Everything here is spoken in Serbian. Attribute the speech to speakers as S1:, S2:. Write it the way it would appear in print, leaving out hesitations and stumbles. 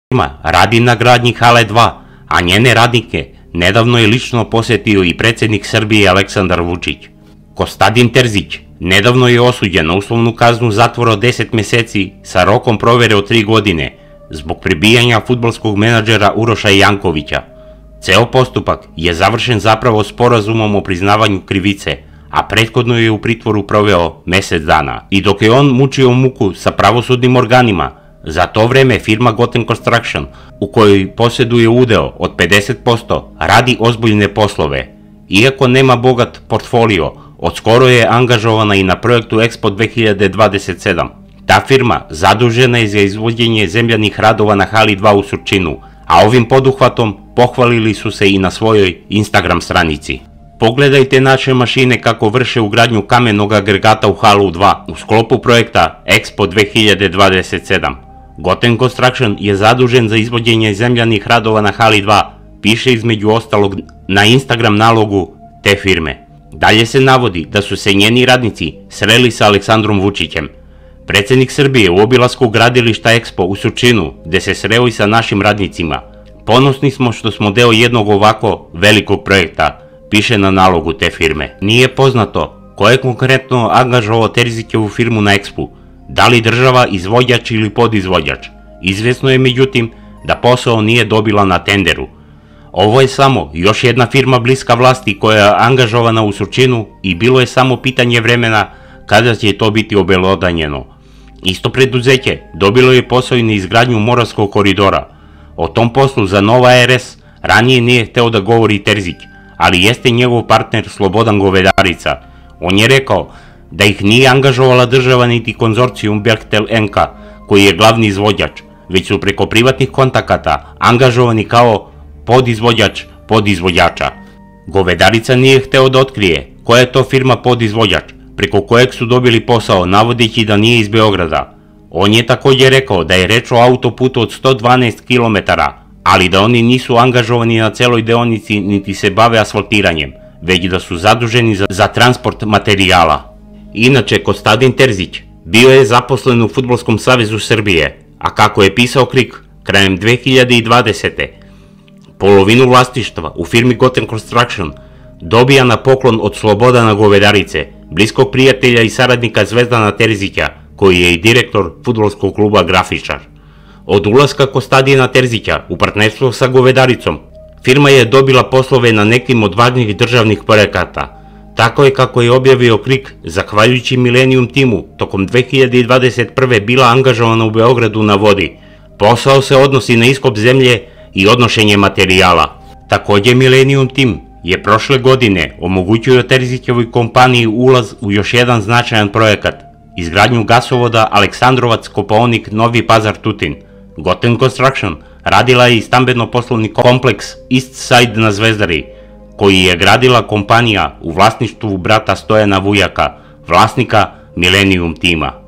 S1: radi na gradnji hale 2, a njene radnike nedavno je lično posjetio i predsjednik Srbije Aleksandar Vučić. Kostadin Terzić nedavno je osuđen na uslovnu kaznu zatvora od 10 mjeseci sa rokom provere od 3 godine zbog pribijanja fudbalskog menadžera Uroša Jankovića. Ceo postupak je završen zapravo sporazumom o priznavanju krivice, a prethodno je u pritvoru proveo mjesec dana. I dok je on mučio muku sa pravosudnim organima, za to vreme firma Goten Construction, u kojoj posjeduje udeo od 50%, radi ozbiljne poslove. Iako nema bogat portfolio, odskoro je angažovana i na projektu Expo 2027. Ta firma zadužena je za izvođenje zemljanih radova na hali 2 u Surčinu, a ovim poduhvatom pohvalili su se i na svojoj Instagram stranici. Pogledajte naše mašine kako vrše ugradnju kamenog agregata u halu 2 u sklopu projekta Expo 2027. Goten Construction je zadužen za izvođenje zemljanih radova na hali 2, piše između ostalog na Instagram nalogu te firme. Dalje se navodi da su se njeni radnici sreli sa Aleksandrom Vučićem. Predsjednik Srbije u obilasku gradilišta Expo u Surčinu, gde se sreo i sa našim radnicima. Ponosni smo što smo deo jednog ovako velikog projekta, piše na nalogu te firme. Nije poznato ko je konkretno angažovao Terzićevu firmu na Expu, da li država, izvođač ili podizvođač. Izvjesno je međutim da posao nije dobila na tenderu. Ovo je samo još jedna firma bliska vlasti koja je angažovana u Surčinu i bilo je samo pitanje vremena kada će to biti obelodanjeno. Isto preduzeće dobilo je posao i na izgradnju Moravskog koridora. O tom poslu za Nova RS ranije nije hteo da govori Terzić, ali jeste njegov partner Slobodan Govedarica. On je rekao da ih nije angažovala država niti konzorcijum Bechtel NK, koji je glavni izvođač, već su preko privatnih kontakata angažovani kao podizvođač podizvođača. Govedarica nije hteo da otkrije koja je to firma podizvođač, preko kojeg su dobili posao, navodeći da nije iz Beograda. On je također rekao da je reč o autoputu od 112 km, ali da oni nisu angažovani na celoj deonici niti se bave asfaltiranjem, već da su zaduženi za transport materijala. Inače, Kostadin Terzić bio je zaposlen u Fudbalskom savezu Srbije, a kako je pisao KRIK, krajem 2020. polovinu vlasništva u firmi Goten Construction dobija na poklon od Slobodana Govedarice, bliskog prijatelja i saradnika Zvezdana Terzića, koji je i direktor fudbalskog kluba Grafičar. Od ulaska Kostadina Terzića u partnerstvo sa Govedaricom, firma je dobila poslove na nekim od važnih državnih projekata. Tako je, kako je objavio KRIK, zahvaljujući Millennium timu, tokom 2021. bila angažovana u Beogradu na vodi. Posao se odnosi na iskop zemlje i odnošenje materijala. Također Millennium tim je prošle godine omogućio Terzićevoj kompaniji ulaz u još jedan značajan projekat, izgradnju gasovoda Aleksandrovac-Kopaonik-Novi Pazar-Tutin. Goten Construction radila je i stambeno-poslovni kompleks East Side na Zvezdari, koji je gradila kompanija u vlasništvu brata Stojana Vujaka, vlasnika Millennium tima.